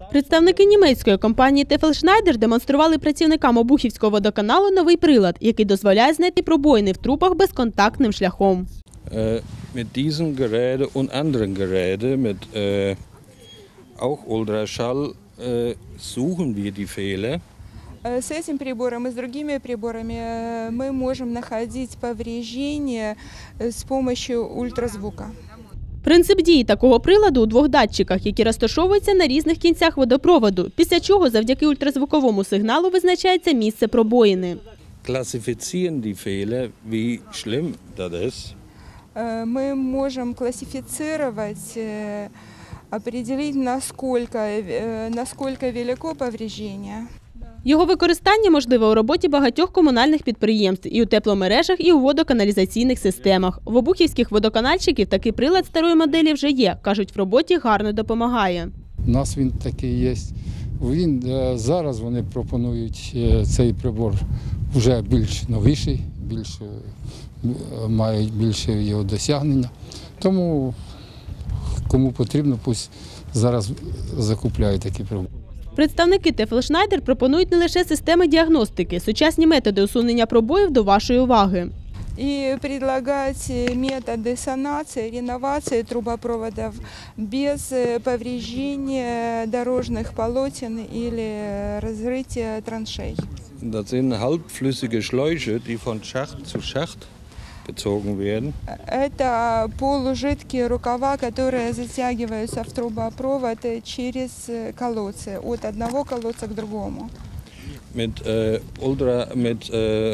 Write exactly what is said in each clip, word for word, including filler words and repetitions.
Представники німецької компанії Teufel-Schneider демонстрували працівникам Обухівського водоканалу новий прилад, який дозволяє знайти пробоїни в трубах безконтактним шляхом. Mit diesem Gerät und anderen Geräten mit äh, auch Ultraschall äh, suchen wir die Fehler. С этим прибором и с другими приборами мы можем находить повреждения с помощью ультразвука. Принцип дії такого приладу у двох датчиках, які розташовуються на різних кінцях водопроводу, після чого завдяки ультразвуковому сигналу визначається місце пробоїни. Klassifizieren die Fehler, wie schlimm das ist. Мы можем классифицировать, определить, насколько, насколько велико повреждение. Його використання можливе у роботі багатьох комунальних підприємств і у тепломережах, і у водоканалізаційних системах. В обухівських водоканальщиків такий прилад старої моделі вже є. Кажуть, в роботі гарно допомагає. У нас він такий є. Він, зараз вони пропонують цей прибор вже більш новіший, більш, мають більше його досягнення. Тому кому потрібно, пусть зараз закупляють такий прибор. Представники Teufel-Schneider пропонують не лише системи діагностики, сучасні методи усунення пробоїв до вашої уваги. И предлагать методы санации, реновации трубопроводов без повреждения дорожных полотен или разрытия траншей. Das sind halbflüssige Schläuche, die von Schacht zu Schacht gezogen werden. Это полужидкие рукава, которые затягиваются в трубопровод через колодцы, от одного колодца к другому. Mit äh, Ultra, mit äh,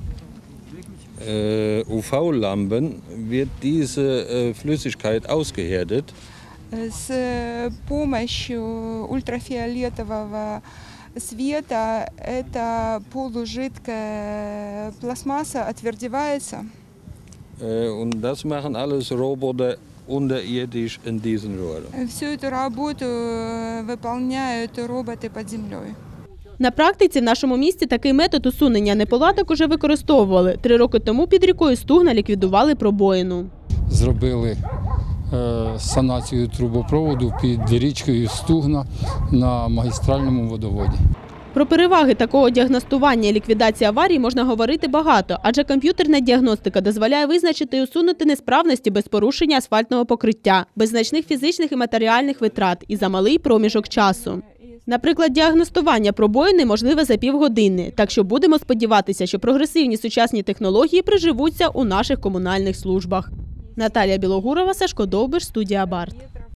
äh, U V-Lampen wird diese äh, Flüssigkeit ausgehärtet. С помощью ультрафиолетового света эта полужидкая пластмасса отвердевается. Und das machen alles Roboter unterirdisch in diesen Röhren. Всю эту работу выполняют роботы под землей. На практиці в нашому місті такий метод усунення неполадок уже використовували. Три роки тому під рікою Стугна ліквідували пробоїну. Зробили е, санацію трубопроводу під річкою Стугна на магістральному водоводі. Про переваги такого діагностування і ліквідації аварій можна говорити багато, адже комп'ютерна діагностика дозволяє визначити і усунути несправності без порушення асфальтного покриття, без значних фізичних і матеріальних витрат і за малий проміжок часу. Наприклад, діагностування пробоїни можливе за півгодини, так що будемо сподіватися, що прогресивні сучасні технології приживуться у наших комунальних службах. Наталія Білогурова, Сашко Довбиш, студія Барт.